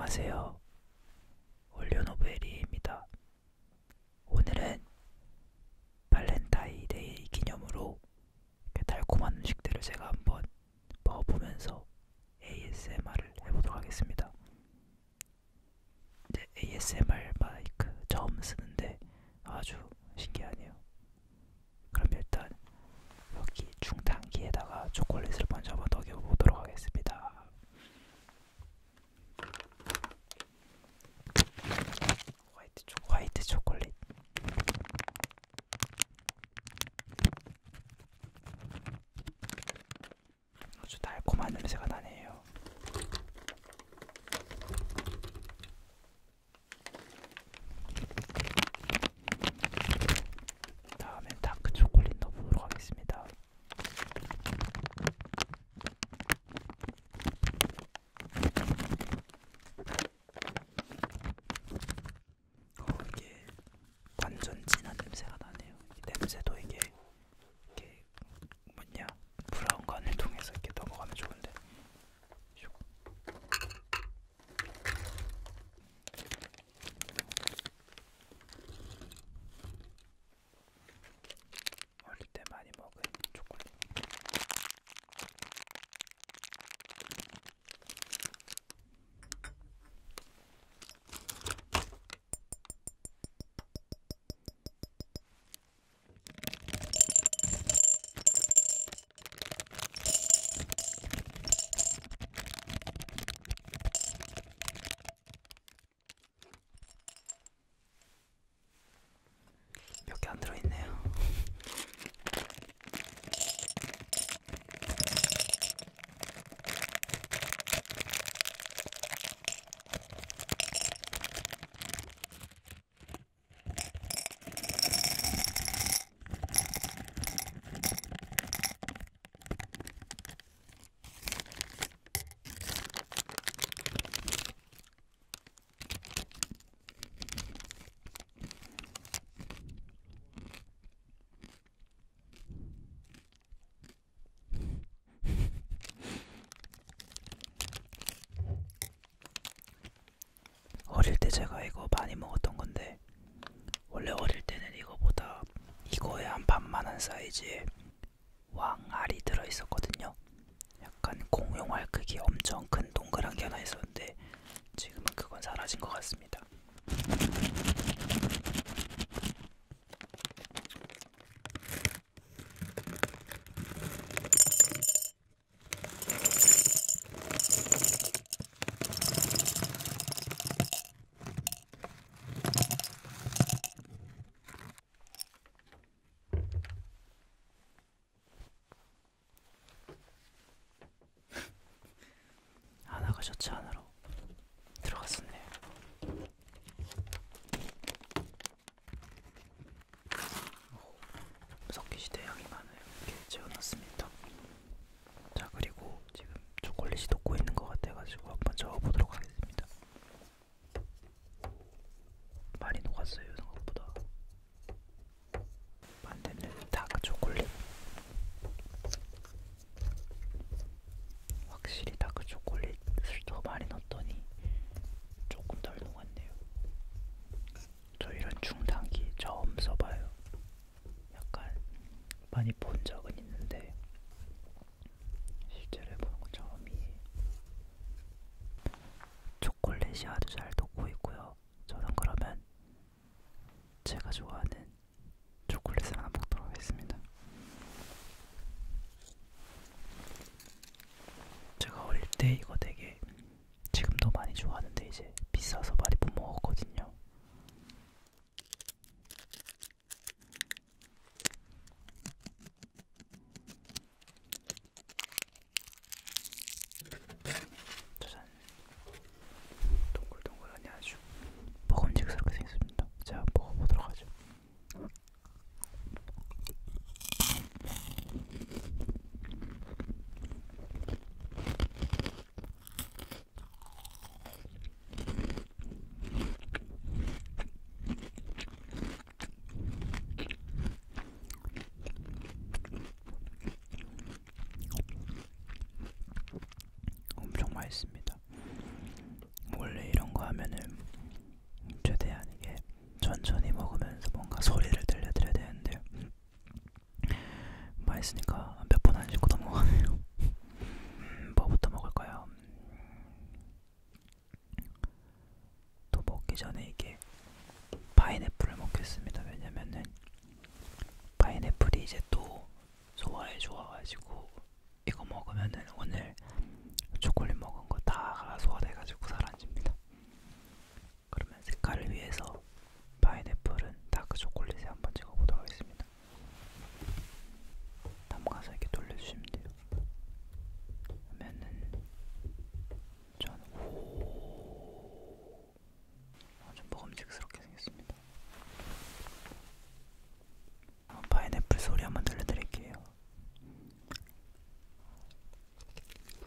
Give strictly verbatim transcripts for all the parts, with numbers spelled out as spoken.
안녕하세요. 올리오노베리입니다. 오늘은 발렌타인데이 기념으로 이렇게 달콤한 음식들을 제가 한번 먹어보면서 에이에스엠알을 해보도록 하겠습니다. 이제 에이에스엠알 마이크 처음 쓰는데 아주 신기하네요. 그럼 일단 여기 중단기에다가 초콜릿을 먼저 한번 녹여보도록 하겠습니다. 화이트, 초, 화이트 초콜릿. 아주 달콤한 냄새가 나네요. 다음엔 다크 초콜릿 넣어보도록 하겠습니다. 어, 이게 완전 진한 냄새가 나네요. 이 냄새도 이게 이렇게 뭐냐 브라운관을 통해서 이렇게 넘어가면 좋은데. 슉. 어릴 때 많이 먹은 초콜릿. 몇 개 안 들어있네요. 어릴 때 제가 이거 많이 먹었던 건데, 원래 어릴 때는 이거보다 이거에 한 반만한 사이즈의 왕알이 들어있었거든요. 약간 공룡알 크기 엄청 큰 동그란 게 하나 있었는데 지금은 그건 사라진 것 같습니다. 하나가 셔츠 안으로 들어갔었네요. 섞이시 대양이 많아요. 이렇게 재워놨습니다. 자, 그리고 지금 초콜릿이 녹고 있는 것 같아가지고 한번 저어보도록 하겠습니다. 많이 녹았어요, 생각보다. 반대는 다크 초콜릿. 확실히 다크 초콜릿을 더 많이 넣었더니 조금 덜 녹았네요. 저 이런 중단기 처음 써봐요. 약간 많이 본 적은 있는데 실제로 해보는 건 처음이에요. 초콜릿이 아주 잘 녹고 있고요. 저는 그러면 제가 좋아하는 초콜릿을 하나 먹도록 하겠습니다. 제가 어릴 때 이거 되게 지금도 많이 좋아하는데 이제 비싸서 많이 못 먹었거든요. 짜잔. 동글동글하니 아주 먹음직스럽게 생겼습니다. 제가 먹어보도록 하죠. 하면은 최대한 이게 천천히 먹으면서 뭔가 소리를 들려드려야 되는데 맛있으니까 몇 번 안 씹고 넘어가네요. 음, 뭐부터 먹을까요? 또 먹기 전에 이게 파인애플을 먹겠습니다. 왜냐면은 파인애플이 이제 또 소화에 좋아가지고 이거 먹으면은 오늘 초콜릿 먹은 거 다 소화돼가지고 사라집니다. 그러면 색깔을 위해서 파인애플은 다크 초콜릿에 한번 찍어보도록 하겠습니다. 담가서 이렇게 돌려주시면 돼요. 그러면은 저는 오, 아, 좀 먹음직스럽게 생겼습니다. 파인애플 소리 한번 들려드릴게요.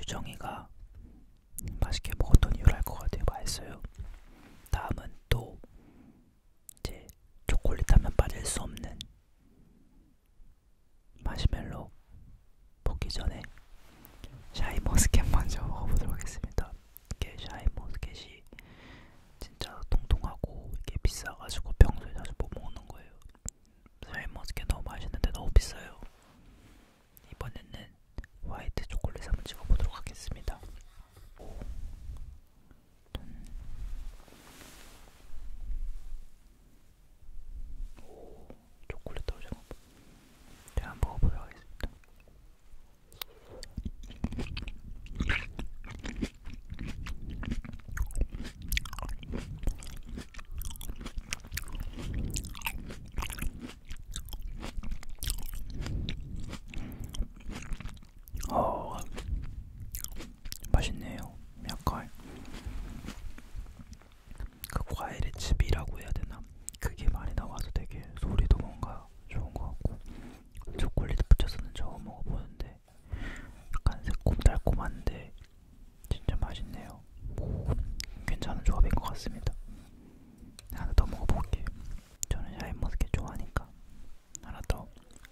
유정이가 맛있게 먹었던 이유를 알 것 같아요. 맛있어요. 다음은 또 이제 초콜릿 하면 빠질 수 없는 마시멜로. 먹기 전에 샤인머스켓 먼저 먹어보도록 하겠습니다. 이게 샤인머스켓이 진짜 통통하고 이게 비싸가지고 평소에 자주 못 먹는 거예요. 샤인머스켓 너무 맛있는데 너무 비싸요. 이번에는 화이트 초콜릿 한번 찍어보도록 하겠습니다. 오. 오, 초콜릿 떨어져. 제가 한번 먹어보도록 하겠습니다. 어, 맛있네요. 약간 그 과일의 즙이라고 해야 되나? 그게 많이 나와서 되게 소리도 뭔가 좋은 것 같고, 초콜릿 붙여서는 처음 먹어보는데 약간 새콤달콤한데 진짜 맛있네요. 오, 괜찮은 조합인 것 같습니다. 하나 더 먹어볼게요. 저는 샤인머스켓 좋아하니까 하나 더.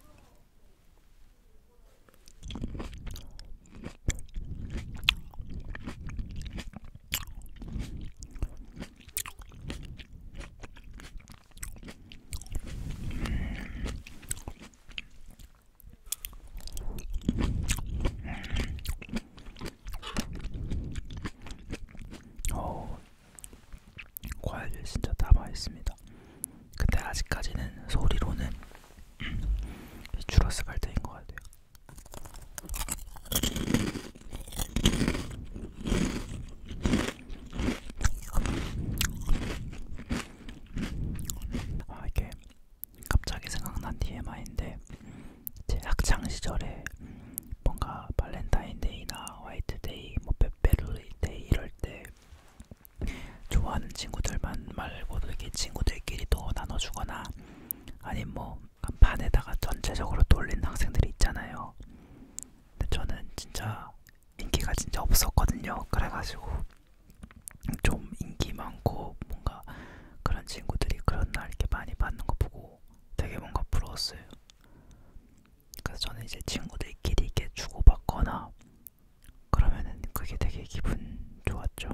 어, 과일 진짜 다 맛있습니다. 근데 아직까지는 소리로는 추러스 갈등인 것 같아요. 아, 이게 갑자기 생각난 티엠아이인데 제 학창 시절에 뭔가 발렌타인데이나 화이트데이, 뭐 페페로데이 이럴 때 좋아하는 친구들만 말고도 이렇게 친구들끼리도 나눠주거나 아니면 뭐 반에다가 전체적으로 돌리는 학생들이 있잖아요. 근데 저는 진짜 인기가 진짜 없었거든요. 그래가지고 좀 인기 많고 뭔가 그런 친구들이 그런 날 이렇게 많이 받는 거 보고 되게 뭔가 부러웠어요. 그래서 저는 이제 친구들끼리 이렇게 주고받거나 그러면은 그게 되게 기분 좋았죠.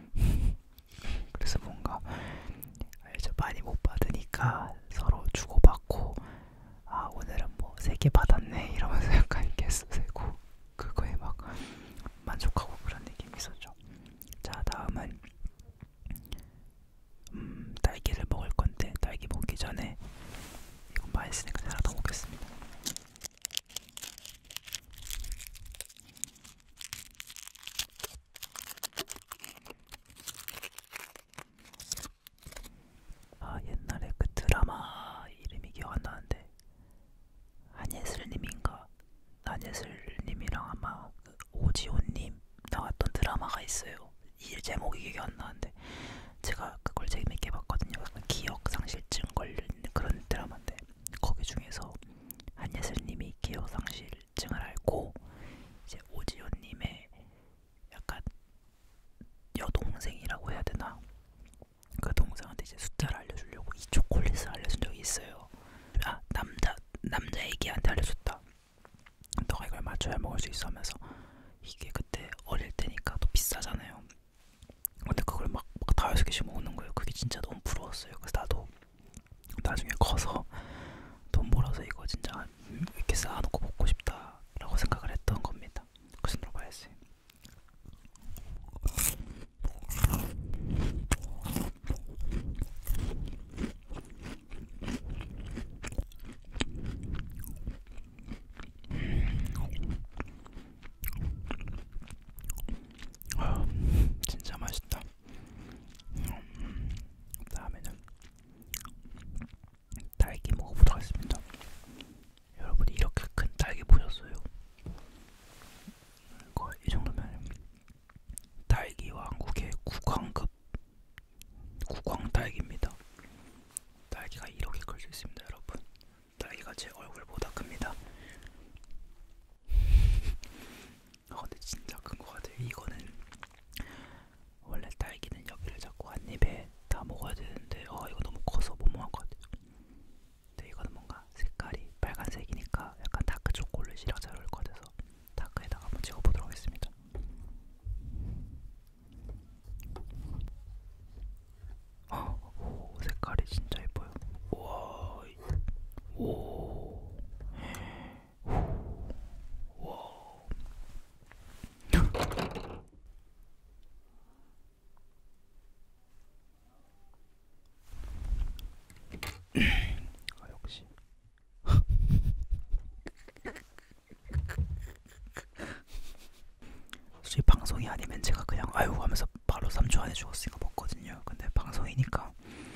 그래서 뭔가 이제 많이 못 받으니까 서로 주고받고, 아 오늘은 뭐 세 개 받았네 이러면서 약간 개수 세고 그거에 막 만족하고 그런 느낌이 있었죠. 자, 다음은 음, 딸기를 먹을 건데 딸기 먹기 전에 이건 맛있으니까 하나 더 먹겠습니다. 아, 옛날에 그 드라마 이름이 기억 안 나는데 한예슬님인가? 한예슬님이랑 아마 그 오지호님 나왔던 드라마가 있어요. 이 제목이 기억 안 나는데 제가 그걸 재밌게 봤거든요. 약간 기억 상실증 걸린 그런 드라마인데 거기 중에서 한예슬님이 기억 상실증을 앓고 이제 오지호님의 약간 여동생이라고 해야 되나? 그 동생한테 이제 숫자를 알려주려고 이 초콜릿을 알려준 적이 있어요. 아, 남자 남자 애기한테 알려줬다. 너가 이걸 맞춰야 먹을 수 있어 하면서 이게 그때 어릴 때니까 또 비싸잖아요. 근데 그걸 막, 막 다여섯 개씩 먹는 거예요. 이거는 원래 딸기는 여기를 잡고 한 입에 다 먹어야 되는데 어 이거 너무 커서 못 먹을 것 같아요. 근데 이거는 뭔가 색깔이 빨간색이니까 약간 다크 초콜릿이랑 잘 어울릴 것 같아서 다크에다가 한번 찍어보도록 하겠습니다. 어, 오, 색깔이 진짜 예뻐요. 우와, 오, 우와. 아, 역시. 솔직히 방송이 아니면 제가 그냥 아유 하면서 바로 삼 초 안에 죽었으니까 먹거든요. 근데 방송이니까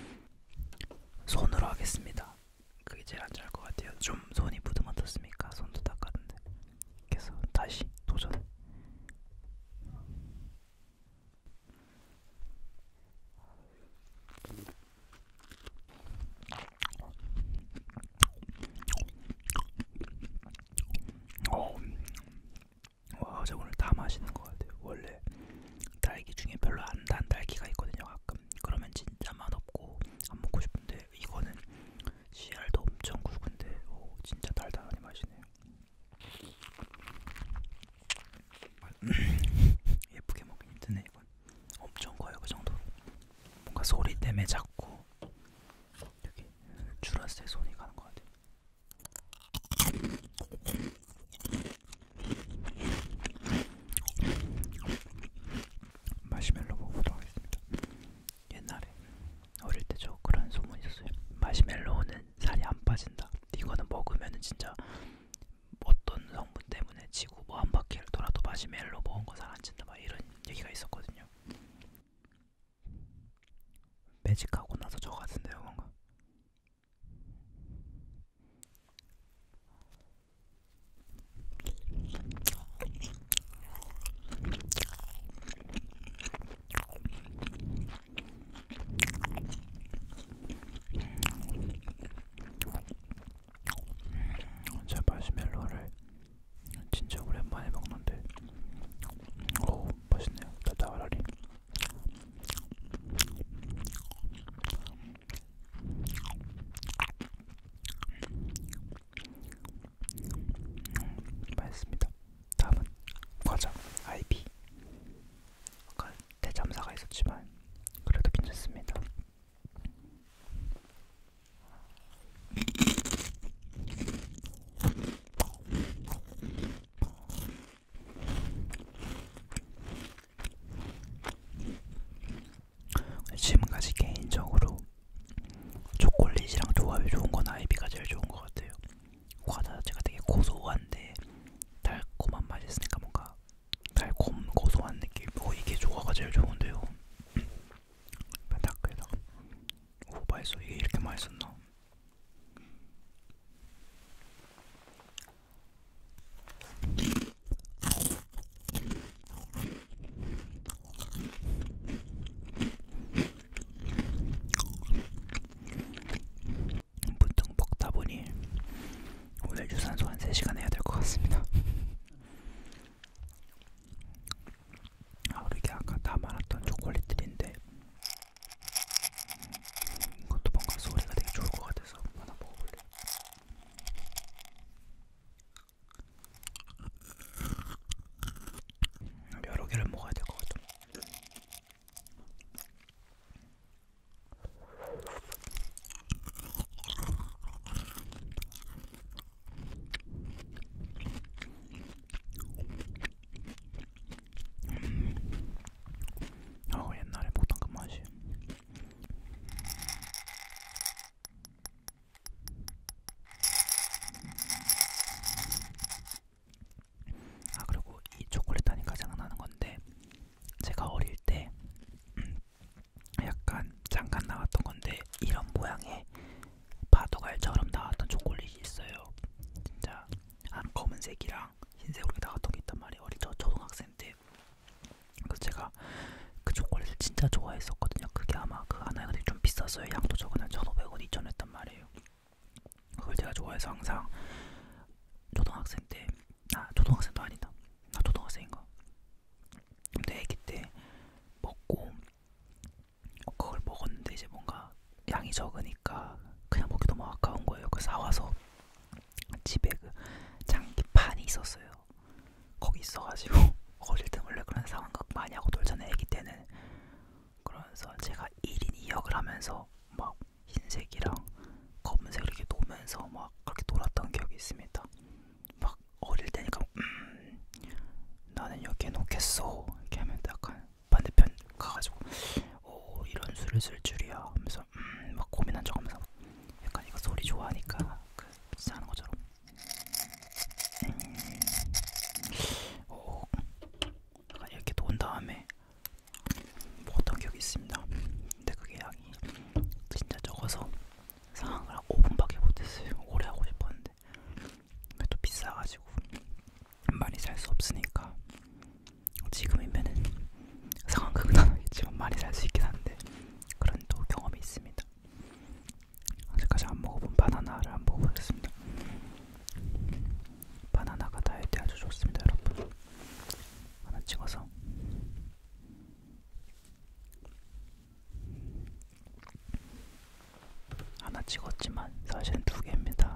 손으로 하겠습니다. 그게 제일 안전할 것 같아요. 좀 손이 부담 어떻습니까? 손도 닦았는데. 그래서 다시 도전. 어, 와, 저 오늘 다 맛있는 것 같아요. 원래 딸기 중에 별로 안 단 딸기가 있거든요. 가끔 그러면 진짜 맛없고 안 먹고 싶은데 이거는 씨알도 엄청 굵은데 오, 진짜 달달하니 맛있네요. 예쁘게 먹긴 힘드네 이건. 엄청 커요 그 정도로. 뭔가 소리 때문에 자꾸 여기 줄었을 때 손이 가는 것 같아요. 마시멜로 먹어보도록 하겠습니다. 옛날에 어릴 때 저 그런 소문이 있었어요. 마시멜로우는 살이 안 빠진다. 이거는 먹으면은 진짜 어떤 성분 때문에 지구 뭐 한 바퀴를 돌아도 마시멜로 먹은 거 살 안 찐다 막 이런 얘기가 있었거든요. 매직하고 나서 저 같은데요 뭔가. 제 마시멜로를 진짜 오랜만에 먹는데 오 맛있네요. 달달하니. 맛있습니다. 다음은 과자 아이비. 아까 대참사가 있었지만 그래도 괜찮습니다. 지금까지 개인적으로 초콜릿이랑 조합이 좋은 건 아이비가 제일 좋은 것 같아요. 과자 자체가 되게 고소한데 달콤한 맛이 있으니까 뭔가 달콤 고소한 느낌. 오 이게 조화가 제일 좋은데요. 다크에다가 오 맛있어. 이게 이렇게 맛있었나? 문득 먹다 보니 오늘 유산소 한 세 시간 해야 될 것 같습니다. 아, 그리고 이게 아까 다 말았던 초콜릿들인데 이것도 뭔가 소리가 되게 좋을 것 같아서 하나 먹어볼래요. 여러 개를 먹어야 될 것 같아. 어, 옛날에 먹던 그 맛이. 아, 그리고 이 초콜릿 하니까 생각나는 건데 제가 어릴 때 약간 잠깐 나왔던 건데 이런 모양의 바둑알처럼 나왔던 초콜릿이 있어요. 진짜 한 검은색이랑 흰색으로 나왔던 게 있단 말이에요. 어릴 저 초등학생 때. 그래서 제가 그 초콜릿을 진짜 좋아했었거든요. 그게 아마 그 하나가 되게 좀 비쌌어요. 양도 적은 한 천오백 원, 이천 원 했단 말이에요. 그걸 제가 좋아해서 항상 초등학생 때, 아 초등학생도 아니다. 나 초등학생인가? 노면서 막 흰색이랑 검은색 이렇게 노면서 막 그렇게 놀았던 기억이 있습니다. 막 어릴 때니까 음, 나는 여기에 놓겠어 이렇게 하면 약간 반대편 가가지고 오 이런 수를 쓸 줄이야 하면서 음, 막 고민한 척하면서 약간 이거 소리 좋아하니까 그 진짜 하는 것처럼 음, 오 약간 이렇게 놓은 다음에 먹었던 기억이 있습니다. 근데 그게 양이 진짜 적어서 상황을 한 오 분밖에 못했어요. 오래 하고 싶었는데 또 비싸가지고 많이 살 수 없으니까 지금이면은 상황극은 안 하겠지만 많이 살 수 있긴 한데 그런 또 경험이 있습니다. 아직까지 안 먹어본 바나나를 한번 먹어보겠습니다. 바나나가 다이어트에 아주 좋습니다, 여러분. 하나 찍어서 하나 찍었지만 사실은 두 개입니다.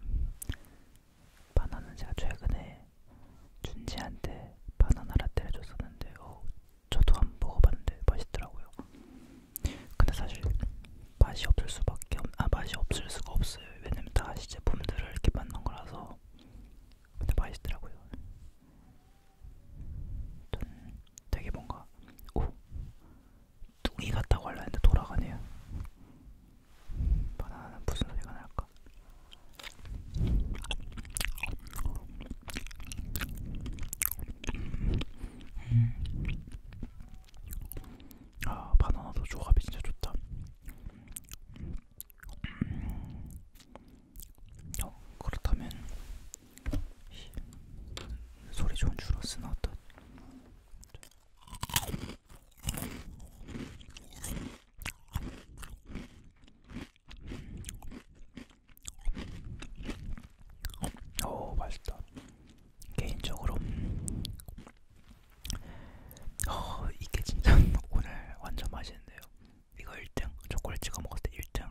바나나는 제가 최근에 준지한테 바나나 라떼를 줬었는데 어, 저도 한번 먹어봤는데 맛있더라고요. 근데 사실 맛이 없을 수밖에 없, 아 맛이 없을 수가 없어요. 왜냐면 다 시제품들을 이렇게 만든 거라서. 근데 맛있더라고요. 되게 뭔가 오 뚱이 같다고 하려 했는데 돌아가네요. 바나나는 무슨 소리가 날까? 아 바나나도 조합이 진짜 좋다. 어 그렇다면 소리 좋은 주로스는 어떤? 오 맛있다. 개인적으로 어 이게 진짜 오늘 완전 맛있는데요. 이거 일 등 초콜릿 찍어 먹었을 때 일 등,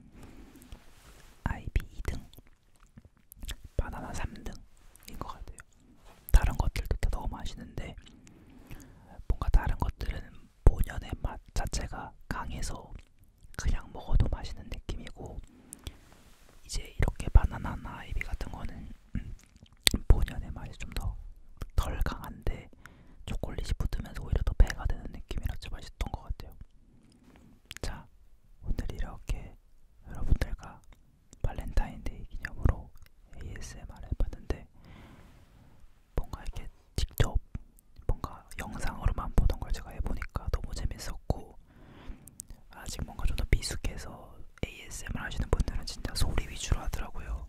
아이비 이 등, 바나나 삼 등인 것 같아요. 다른 것들도 다 너무 맛있는데 뭔가 다른 것들은 본연의 맛 자체가 강해서 그냥 먹어도 맛있는 느낌이고 이제 이렇게 바나나나 아이비 같은 거는 본연의 맛이 좀 더 덜 강한데 초콜릿이 붙으면서 오히려 더 배가 되는 느낌이라 진짜 맛있던 것 같아요. 자, 오늘 이렇게 여러분들과 발렌타인데이 기념으로 에이에스엠알 해봤는데 뭔가 이렇게 직접 뭔가 영상으로만 보던 걸 제가 해보니까 너무 재밌었고 아직 뭔가 좀 더 미숙해서 에이에스엠알 하시는 분들은 진짜 소리 위주로 하더라고요.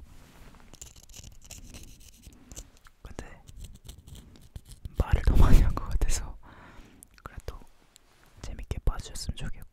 근데 말을 더 많이 한 것 같아서 그래도 재밌게 봐주셨으면 좋겠고